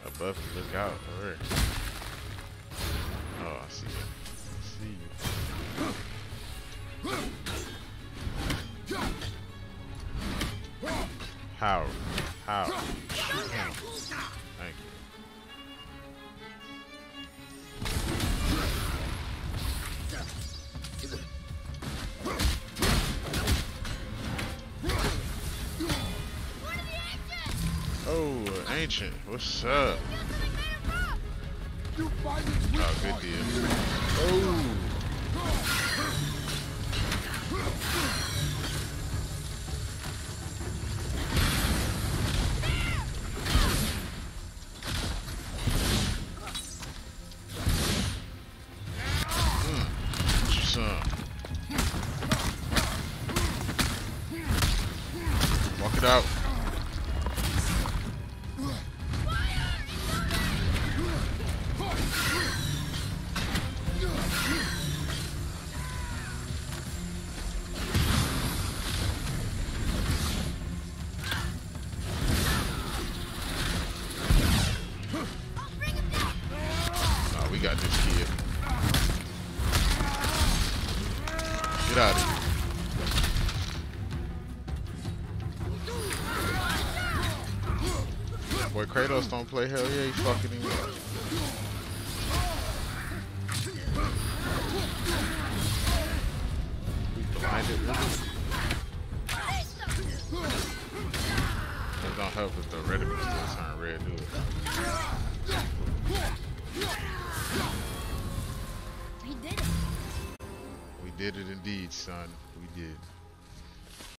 Above you, look out. Where? Oh, I see you. I see you. How? How? Thank you. Oh, Ancient, what's up? Oh, good deal. Oh. What's up? Walk it out. We got this kid. Get out of here. Boy, Kratos don't play. Hell yeah, he fucking him up. We blinded. It don't help if the reticule still turn red, do it? We did it. We did it indeed, son. We did.